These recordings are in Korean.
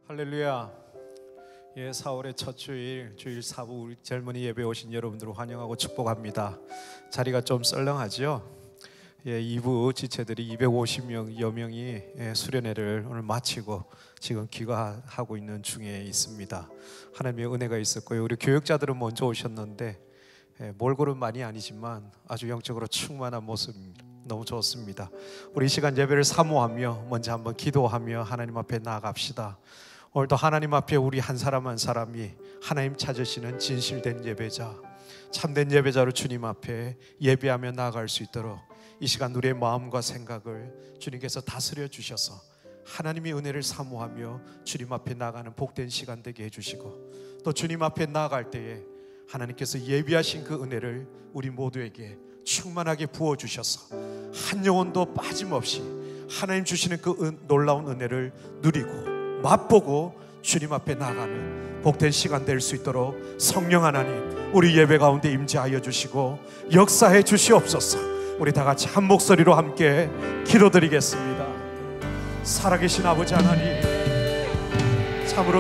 할렐루야. 예, 4월의 첫 주일 4부 우리 젊은이 예배 오신 여러분들을 환영하고 축복합니다. 자리가 좀 썰렁하죠? 예, 2부 지체들이 250여 명이 수련회를 오늘 마치고 지금 귀가하고 있는 중에 있습니다. 하나님의 은혜가 있었고요. 우리 교육자들은 먼저 오셨는데 몰골은 많이 아니지만 아주 영적으로 충만한 모습입니다. 너무 좋습니다. 우리 이 시간 예배를 사모하며 먼저 한번 기도하며 하나님 앞에 나아갑시다. 오늘도 하나님 앞에 우리 한 사람 한 사람이 하나님 찾으시는 진실된 예배자, 참된 예배자로 주님 앞에 예배하며 나아갈 수 있도록 이 시간 우리의 마음과 생각을 주님께서 다스려 주셔서 하나님의 은혜를 사모하며 주님 앞에 나아가는 복된 시간 되게 해주시고, 또 주님 앞에 나아갈 때에 하나님께서 예비하신 그 은혜를 우리 모두에게 충만하게 부어주셔서 한 영혼도 빠짐없이 하나님 주시는 그 놀라운 은혜를 누리고 맛보고 주님 앞에 나아가는 복된 시간 될 수 있도록 성령 하나님 우리 예배 가운데 임재하여 주시고 역사해 주시옵소서. 우리 다 같이 한 목소리로 함께 기도드리겠습니다. 살아계신 아버지 하나님, 참으로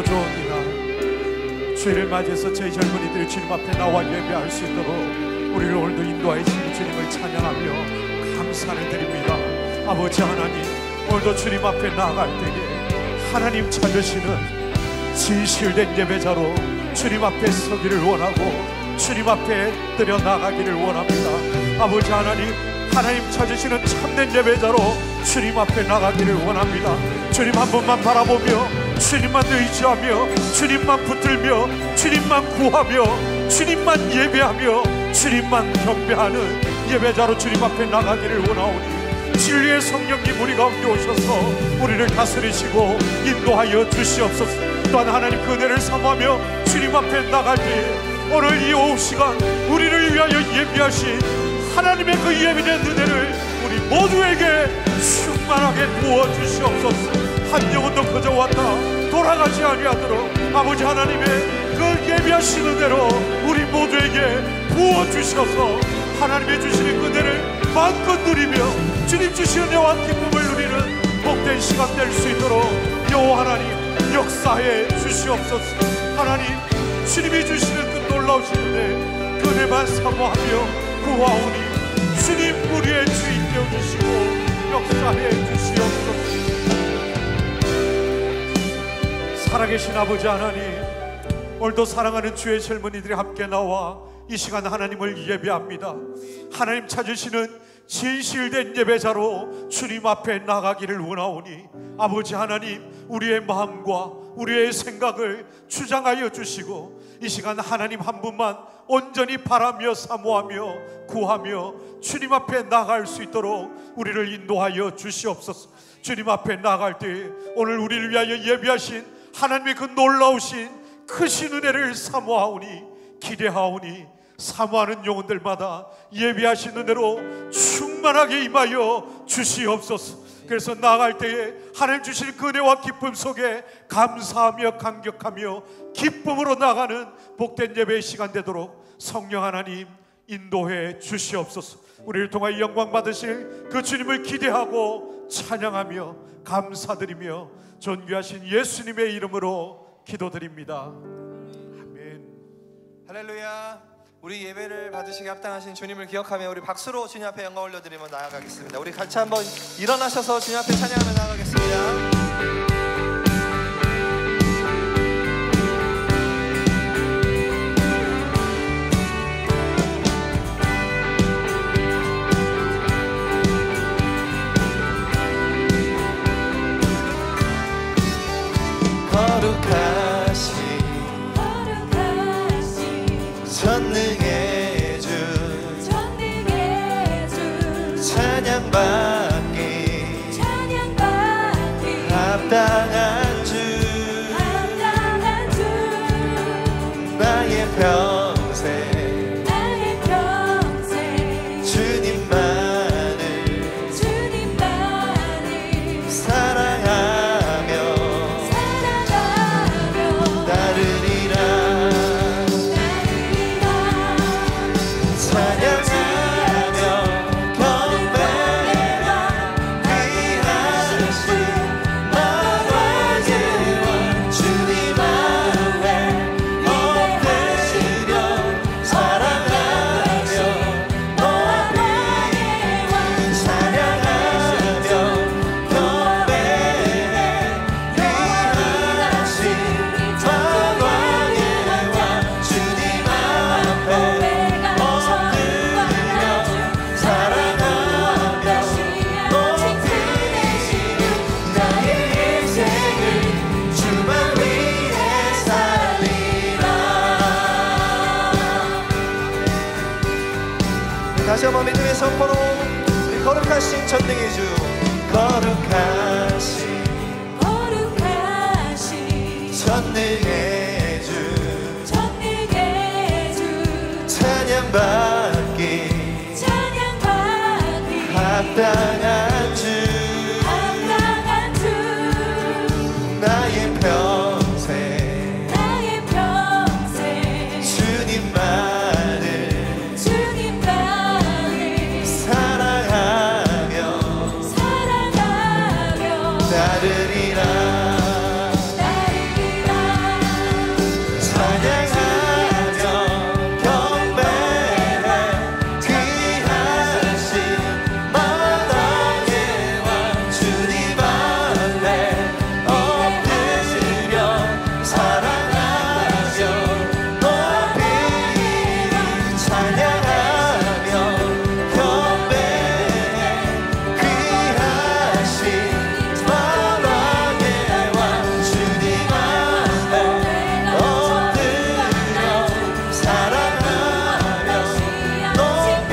좋은 주일을 맞이해서 저희 젊은이들이 주님 앞에 나와 예배할 수 있도록 우리를 오늘도 인도하여 주신 주님을 찬양하며 감사를 드립니다. 아버지 하나님, 오늘도 주님 앞에 나아갈 때에 하나님 찾으시는 진실된 예배자로 주님 앞에 서기를 원하고 주님 앞에 드려 나가기를 원합니다. 아버지 하나님, 하나님 찾으시는 참된 예배자로 주님 앞에 나가기를 원합니다. 주님 한 분만 바라보며 주님만 의지하며 주님만 붙들며 주님만 구하며 주님만 예배하며 주님만 경배하는 예배자로 주님 앞에 나가기를 원하오니 진리의 성령님 우리 가운데 오셔서 우리를 다스리시고 인도하여 주시옵소서. 또한 하나님 그 은혜를 사모하며 주님 앞에 나갈 때에 오늘 이 오후 시간 우리를 위하여 예비하신 하나님의 그 예비된 은혜를 우리 모두에게 충만하게 부어주시옵소서. 한 영혼도 그저 왔다 돌아가지 아니하도록 아버지 하나님의 그 예비하신 은혜로 우리 모두에게 부어주셔서 하나님의 주시는 그 은혜를 마음껏 누리며 주님 주시는 은혜와 기쁨을 누리는 복된 시간 될 수 있도록 여호와 하나님 역사해 주시옵소서. 하나님, 주님이 주시는 그 놀라우신 은혜, 그 은혜만 사모하며 구하오니 주님 우리의 주인 되어주시고 역사해 주시옵소서. 살아계신 아버지 하나님, 오늘도 사랑하는 주의 젊은이들이 함께 나와 이 시간 하나님을 예배합니다. 하나님 찾으시는 진실된 예배자로 주님 앞에 나가기를 원하오니 아버지 하나님, 우리의 마음과 우리의 생각을 주장하여 주시고 이 시간 하나님 한 분만 온전히 바라며 사모하며 구하며 주님 앞에 나갈 수 있도록 우리를 인도하여 주시옵소서. 주님 앞에 나갈 때 오늘 우리를 위하여 예비하신 하나님의 그 놀라우신 크신 은혜를 사모하오니 기대하오니 사모하는 영혼들마다 예비하신 은혜로 충만하게 임하여 주시옵소서. 그래서 나아갈 때에 하나님 주실 그 은혜와 기쁨 속에 감사하며 감격하며 기쁨으로 나가는 복된 예배의 시간 되도록 성령 하나님 인도해 주시옵소서. 우리를 통하여 영광 받으실 그 주님을 기대하고 찬양하며 감사드리며 존귀하신 예수님의 이름으로 기도드립니다. 아멘. 할렐루야. 우리 예배를 받으시기 합당하신 주님을 기억하며 우리 박수로 주님 앞에 영광 올려드리며 나아가겠습니다. 우리 같이 한번 일어나셔서 주님 앞에 찬양하며 나아가겠습니다. 전능의 주 찬양받기 합당한 주 나의 평생 주님만을 사랑하며 선포로 우리 거룩하신 전능의 주 거룩하신 거룩하신 전능의 주 전능의 주 찬양받기 찬양받기 합당한 주 합당한 주 나의 평생 나의 평생 주님만을 주님만을 사랑하며 사랑하며 따르리라 따르리라 찬양하며 경배해 귀하신 만왕의 왕 주님 앞에 엎드려 사랑하며 높이 찬양하며 경배해 귀하신 만왕의 왕 주님 앞에 엎드려 사랑하며 높이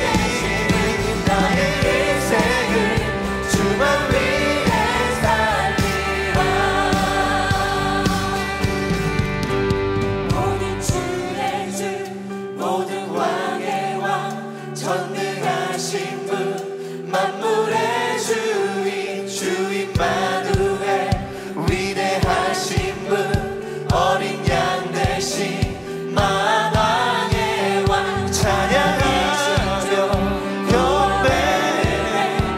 나의 인생을 주만 위해 살리라 모든 주의 주 모든 왕의 왕 전능하신 분 만물의 주인 주임마누엘 위대하신 분 어린 양 대신 만왕의 왕 찬양하며 경배해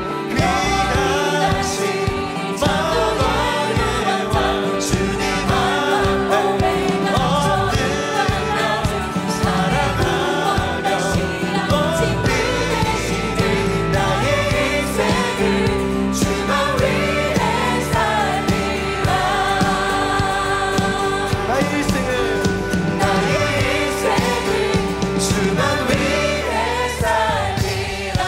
귀하신 만왕의 왕 주님 앞에 엎드려 사랑하며 높이 나의 인생을 주만 위해 살리라 나의 일생을 나의 인생을 주만 위해 살리라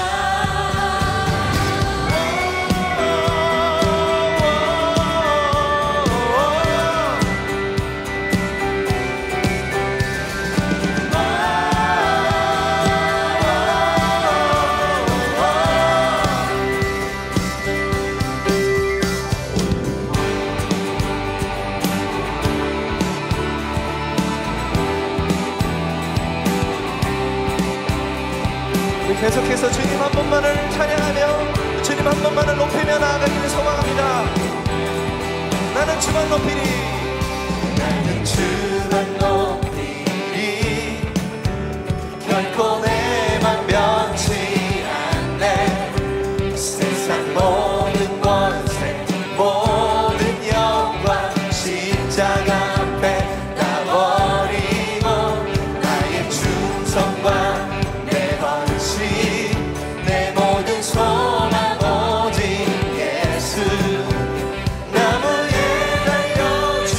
우리 계속해서 주님 한 분만을 찬양하며 주님 한 분만을 높이며 나아가기를 소망합니다. 나는 주만 높이리 나는 주만 높이리 결코 내 맘 변치 않네 세상 모든 권세 모든 영광 십자가 앞에 다 버리고 나의 충성과 내 헌신 내 모든 소망 오직 예수 나무에 달려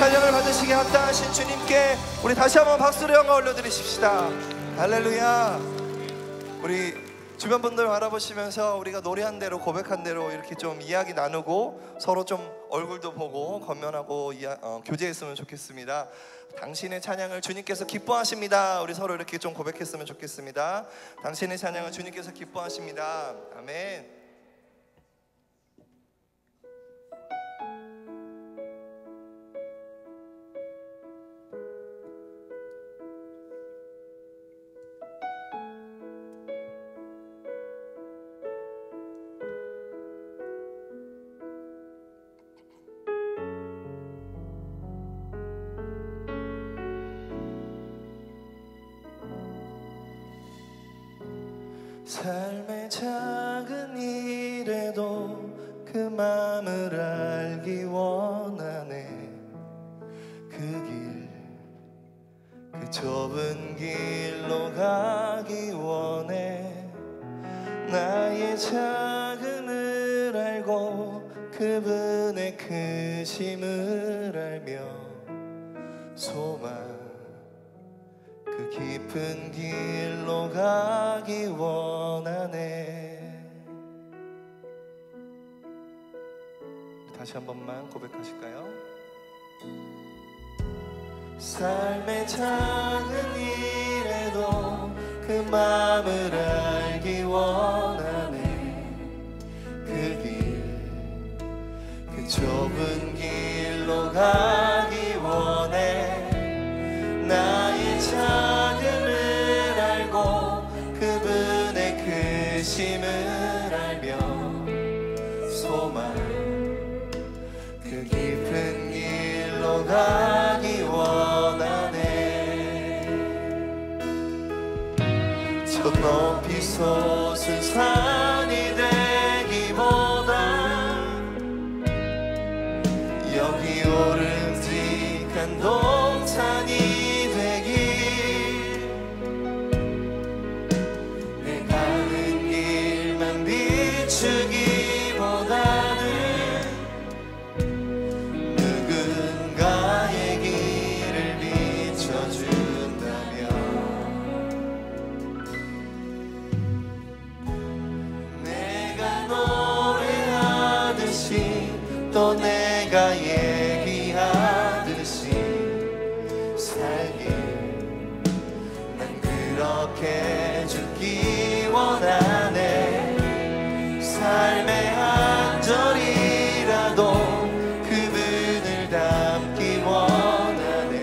찬양을 받으시기에 합당하신 주님께 우리 다시 한번 박수로 영광 올려드리십시다. 할렐루야. 우리 주변 분들 바라보시면서 우리가 노래한 대로 고백한 대로 이렇게 좀 이야기 나누고 서로 좀 얼굴도 보고 건면하고 교제했으면 좋겠습니다. 당신의 찬양을 주님께서 기뻐하십니다. 우리 서로 이렇게 좀 고백했으면 좋겠습니다. 당신의 찬양을 주님께서 기뻐하십니다. 아멘. 삶의 작은 일에도 그 마음을 알기 원하네. 그 좁은 길로 가기 원해. 나의 작은을 알고 그분의 크심을 알며 소망 그 깊은 길로 가기 원하네. 다시 한 번만 고백하실까요? 삶의 작은 일에도 그 마음을 알기 원하네. 그 좁은 길로 가기 원해. 나의 작음을 알고 그분의 크심을 알며 소망 그 깊은 길로 가기 원하네. 저 높이 솟은 산이 되기보다 여기 오름직한 동산이 누군가의 길을 비춰준다면 내가 노래하듯이 또 내가 얘기하듯이 살길 난 그렇게 죽기 원하네. 삶의 한 절이라도 그분을 닮기 원하네.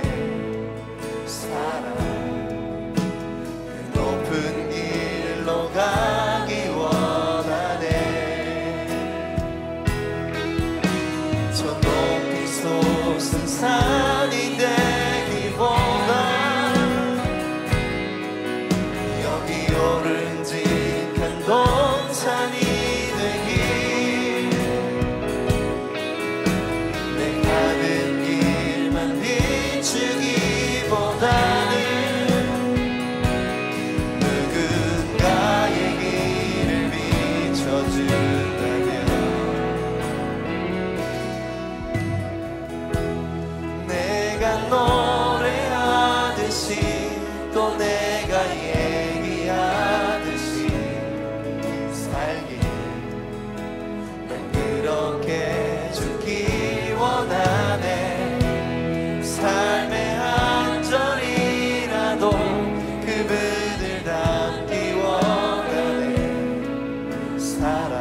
사랑 그 높은 길로 가기 원하네. 저 높이 솟은 산이 되기보다 여기 오른직한 동산이 노래하듯이 또 내가 얘기하듯이 살길 난 그렇게 죽기 원하네. 삶의 한 절이라도 그분을 닮기 원하네. 사랑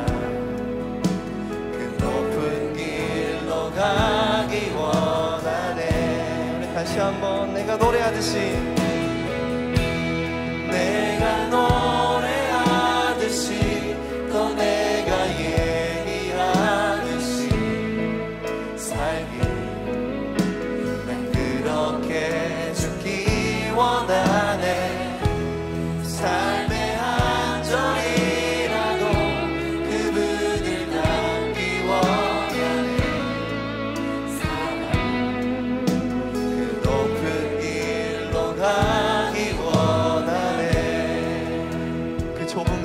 그 높은 길로 가기 원하네. 다시 한번 내가 노래하듯이 내가 노래하듯이 또 내가 얘기하듯이 살길 난 그렇게 죽기 원하네. 삶의 한 절이라도 그분을 닮기 원하네. 가기 원하네. 그 좁은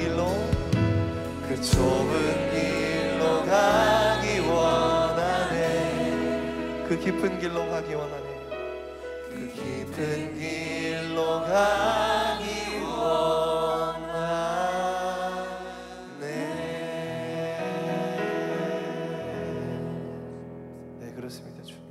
길로 가기 원하네. 그 깊은 깊은 길로 가기 원하네. 그 깊은 길로 가기 원하네. 네, 그렇습니다, 주님.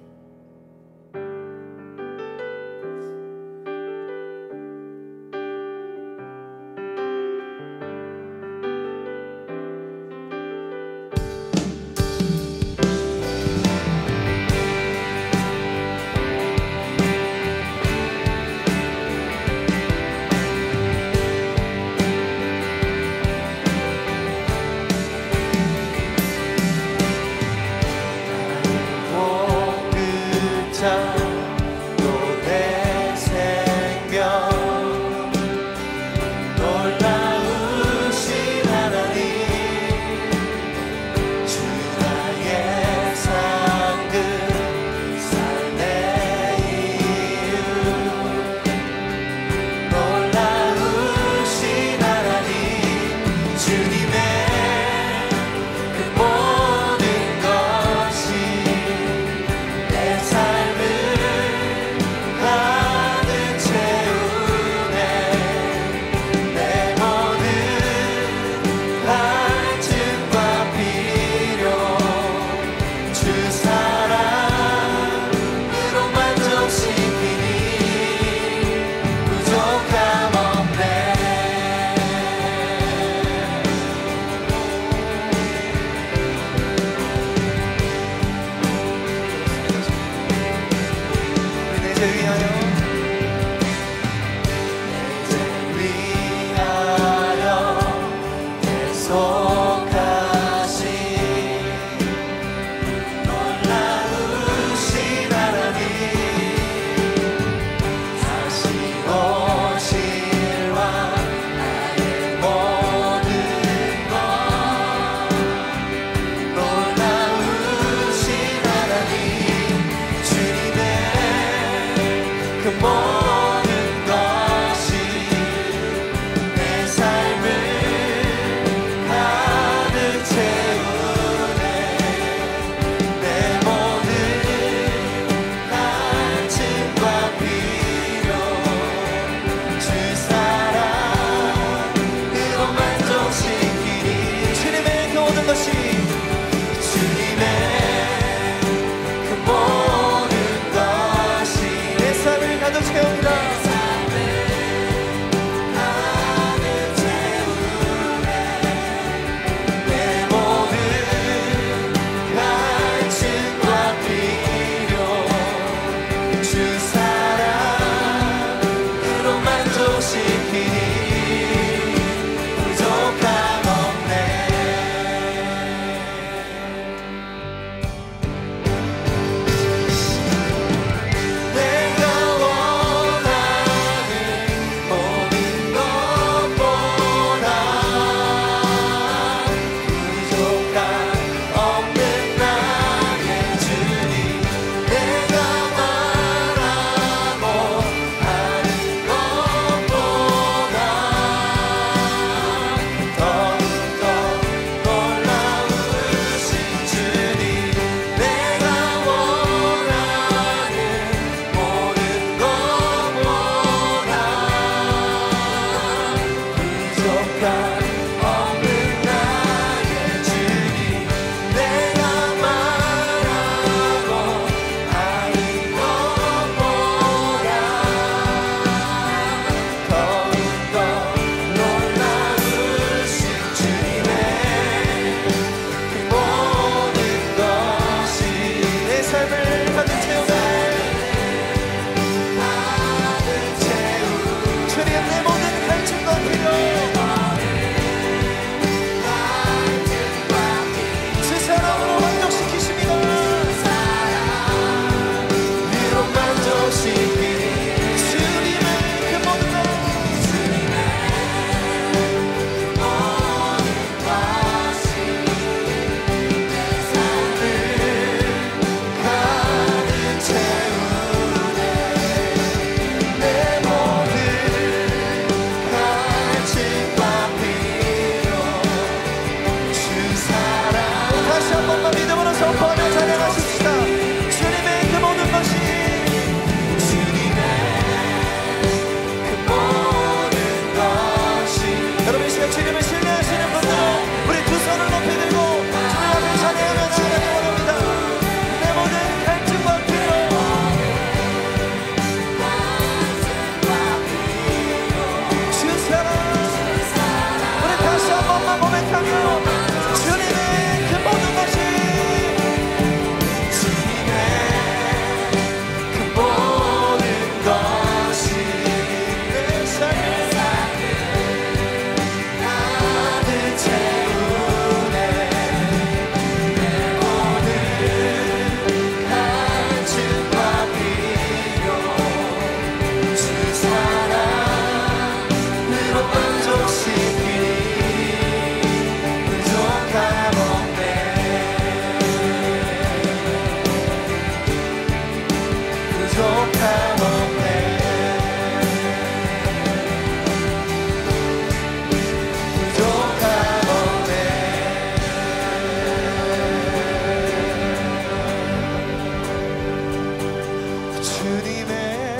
주님의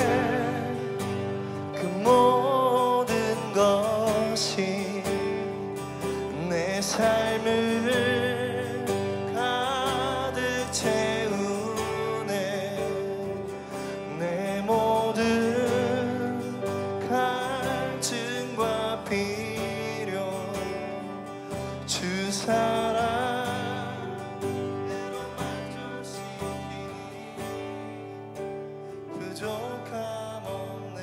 그 모든 것이 내 삶을 가득 채우네. 내 모든 갈증과 필요 주 사랑대로 만족시키니 부족함 없네.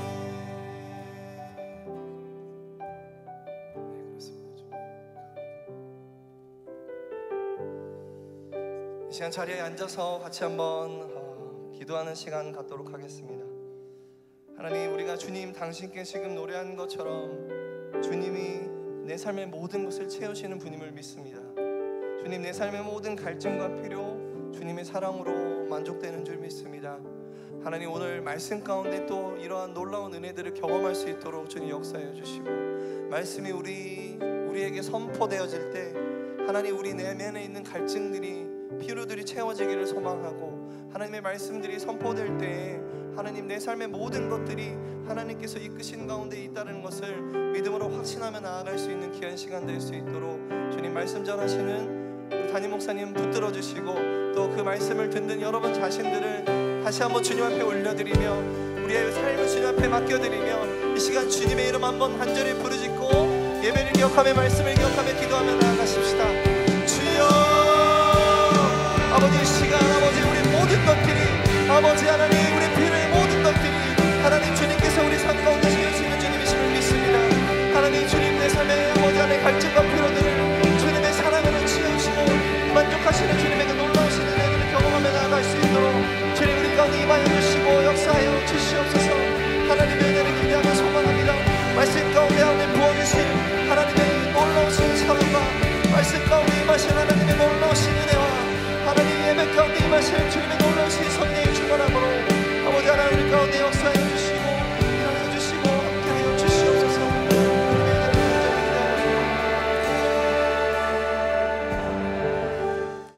이 시간 자리에 앉아서 같이 한번 기도하는 시간 갖도록 하겠습니다. 하나님, 우리가 주님 당신께 지금 노래한 것처럼 주님이 내 삶의 모든 것을 채우시는 분임을 믿습니다. 주님, 내 삶의 모든 갈증과 필요 주님의 사랑으로 만족되는 줄 믿습니다. 하나님, 오늘 말씀 가운데 또 이러한 놀라운 은혜들을 경험할 수 있도록 주님 역사해 주시고, 말씀이 우리에게 선포되어질 때 하나님, 우리 내면에 있는 갈증들이 필요들이 채워지기를 소망하고, 하나님의 말씀들이 선포될 때 하나님, 내 삶의 모든 것들이 하나님께서 이끄신 가운데 있다는 것을 믿음으로 확신하며 나아갈 수 있는 귀한 시간 될 수 있도록 주님 말씀 전하시는 우리 담임 목사님 붙들어 주시고, 또 그 말씀을 듣는 여러분 자신들을 다시 한번 주님 앞에 올려드리며 우리의 삶을 주님 앞에 맡겨드리며 이 시간 주님의 이름 한번 간절히 부르짖고 예배를 기억하며 말씀을 기억하며 기도하며 나아가십시다. 주여, 아버지, 이 시간 아버지, 우리 모든 것들이 아버지 하나님, 우리